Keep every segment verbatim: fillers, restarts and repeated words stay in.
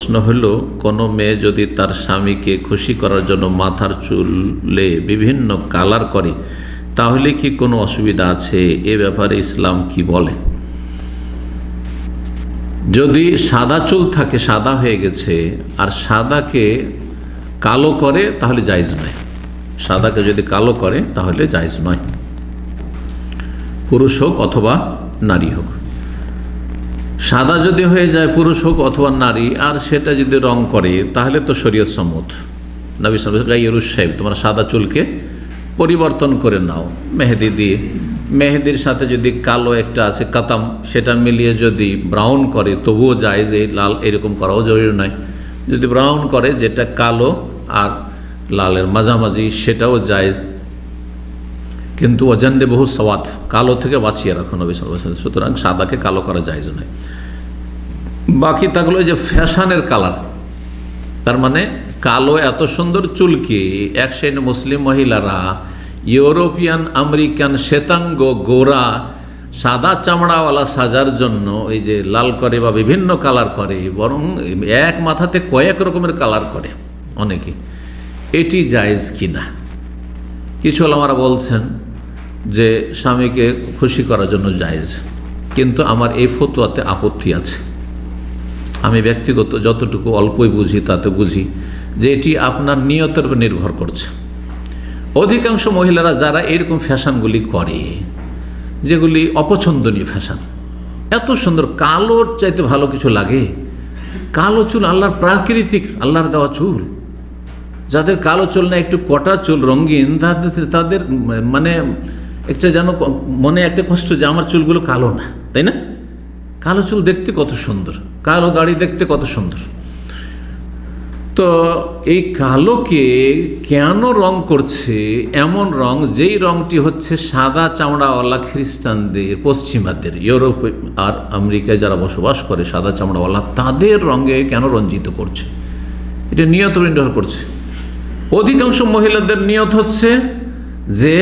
প্রশ্ন হলো, কোনো মেয়ে যদি তার স্বামীকে খুশি করার জন্য মাথার চুলে বিভিন্ন কালার করে তাহলে কি কোনো অসুবিধা আছে? এ ব্যাপারে ইসলাম কি বলে? যদি সাদা চুল থাকে, সাদা হয়ে গেছে, আর সাদাকে কালো করে তাহলে জায়েজ নয়। সাদাকে যদি কালো করে তাহলে জায়েজ নয়, পুরুষ হোক অথবা নারী হোক। সাদা যদি হয়ে যায়, পুরুষ হোক অথবা নারী, আর সেটা যদি রং করে তাহলে তো শরীয়ত সম্মত। নবী সাল্লাল্লাহু আলাইহি ওয়াসাল্লাম সাহেব তোমরা সাদা চুলকে পরিবর্তন করে নাও মেহেদি দিয়ে। মেহেদির সাথে যদি কালো একটা আছে কাতাম, সেটা মিলিয়ে যদি ব্রাউন করে তবুও জায়েজ, এই লাল এরকম করাও জরুরি নয়। যদি ব্রাউন করে, যেটা কালো আর লালের মাঝামাঝি, সেটাও জায়েজ, কিন্তু অজান্ডে বহু সওয়াত, কালো থেকে বাঁচিয়ে রাখো নবী সাল্লাল্লাহু আলাইহি ওয়াসাল্লাম। সুতরাং সাদাকে কালো করা জায়েজ নয়। বাকি থাকলো যে ফ্যাশনের কালার, তার মানে কালো এত সুন্দর চুলকে এক শ্রেণীর মুসলিম মহিলারা ইউরোপিয়ান, আমেরিকান, শ্বেতাঙ্গ, গোরা, সাদা চামড়াওয়ালা সাজার জন্য এই যে লাল করে বা বিভিন্ন কালার করে, বরং এক মাথাতে কয়েক রকমের কালার করে অনেকে। এটি জায়েজ কিনা? কিছু ওলামারা বলছেন যে স্বামীকে খুশি করার জন্য জায়েজ, কিন্তু আমার এই ফতোয়াতে আপত্তি আছে। আমি ব্যক্তিগত যতটুকু অল্পই বুঝি তাতে বুঝি যে এটি আপনার নিয়তের উপর নির্ভর করছে। অধিকাংশ মহিলারা যারা এরকম ফ্যাশনগুলি করে, যেগুলি অপছন্দনীয় ফ্যাশন, এত সুন্দর, কালোর চাইতে ভালো কিছু লাগে? কালো চুল আল্লাহর প্রাকৃতিক, আল্লাহর দেওয়া চুল। যাদের কালো চুল না, একটু কটা চুল রঙিন, তাদের তাদের মানে একটা যেন মনে একটা কষ্ট যে আমার চুলগুলো কালো না, তাই না? কালো চুল দেখতে কত সুন্দর, কালো দাড়ি দেখতে কত সুন্দর। তো এই কালোকে কেন রং করছে? এমন রং যেই রংটি হচ্ছে সাদা চামড়াওয়ালা খ্রিস্টানদের, পশ্চিমাদের, ইউরোপ আর আমেরিকায় যারা বসবাস করে সাদা চামড়াওয়ালা, তাদের রঙে কেন রঞ্জিত করছে? এটা নিয়ত নির্ভর করছে। অধিকাংশ মহিলাদের নিয়ত হচ্ছে যে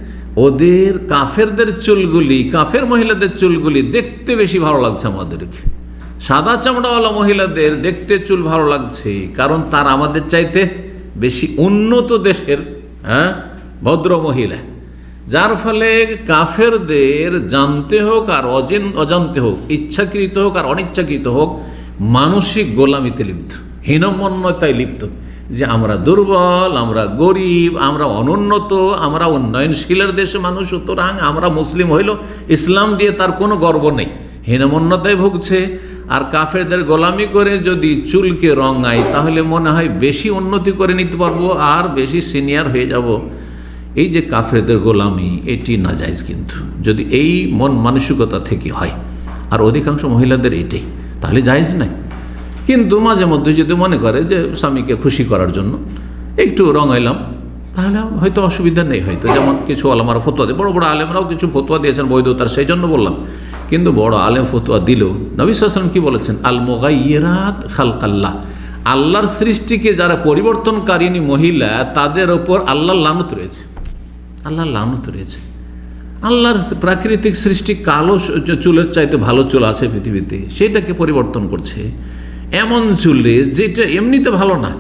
ওদের কাফেরদের চুলগুলি, কাফের মহিলাদের চুলগুলি দেখতে বেশি ভালো লাগছে আমাদেরকে। সাদা চামড়াওয়ালা মহিলাদের দেখতে চুল ভালো লাগছে, কারণ তার আমাদের চাইতে বেশি উন্নত দেশের হ্যাঁ ভদ্র মহিলা, যার ফলে কাফেরদের জানতে হোক আর অজেন অজান্তে হোক, ইচ্ছাকৃত হোক আর অনিচ্ছাকৃত হোক, মানসিক গোলামিতে লিপ্ত, হীনমন্যতায় লিপ্ত, যে আমরা দুর্বল, আমরা গরিব, আমরা অনুন্নত, আমরা উন্নয়নশীলের দেশে মানুষ, সুতরাং আমরা মুসলিম হইল, ইসলাম দিয়ে তার কোনো গর্ব নেই, হীনমন্যতায় ভুগছে। আর কাফেরদের গোলামি করে যদি চুলকে রঙাই তাহলে মনে হয় বেশি উন্নতি করে নিতে পারবো আর বেশি সিনিয়র হয়ে যাব। এই যে কাফেরদের গোলামি, এটি নাজায়েজ কিন্তু, যদি এই মন মানসিকতা থেকে হয়। আর অধিকাংশ মহিলাদের এটাই, তাহলে জায়েজ নাই। কিন্তু মাঝে মধ্যে যদি মনে করে যে স্বামীকে খুশি করার জন্য একটু রঙাইলাম, তাহলে হয়তো অসুবিধা নেই। হয়তো যেমন কিছু আলেমারা ফতোয়া দেয়, বড় বড় আলেমরাও কিছু ফতোয়া দিয়েছেন বৈধতার, সেই জন্য বললাম। কিন্তু বড় আলেম ফতোয়া দিলেও নবী সাল্লাল্লাহু আলাইহি ওয়াসাল্লাম কি বলেছেন? আল মুগায়্যিরাত খালকাল্লাহ, আল্লাহর সৃষ্টিকে যারা পরিবর্তনকারিনী মহিলা, তাদের ওপর আল্লাহর লানত রয়েছে, আল্লাহর লানত রয়েছে। আল্লাহর প্রাকৃতিক সৃষ্টি কালো চুলের চাইতে ভালো চুল আছে পৃথিবীতে, সেটাকে পরিবর্তন করছে এমন চুলে যেটা এমনিতে ভালো না।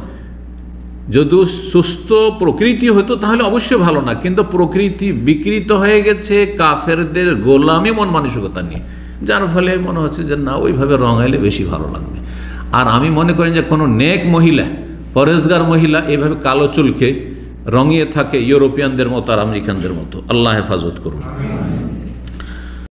যদি সুস্থ প্রকৃতি হতো তাহলে অবশ্যই ভালো না, কিন্তু প্রকৃতি বিকৃত হয়ে গেছে কাফেরদের গোলামি মন মানসিকতা নিয়ে, যার ফলে মনে হচ্ছে যে না, ওইভাবে রঙাইলে বেশি ভালো লাগবে। আর আমি মনে করি যে কোনো নেক মহিলা, পরেজগার মহিলা এভাবে কালো চুলকে রঙিয়ে থাকে ইউরোপিয়ানদের মতো আর আমেরিকানদের মতো। আল্লাহ হেফাজত করুন।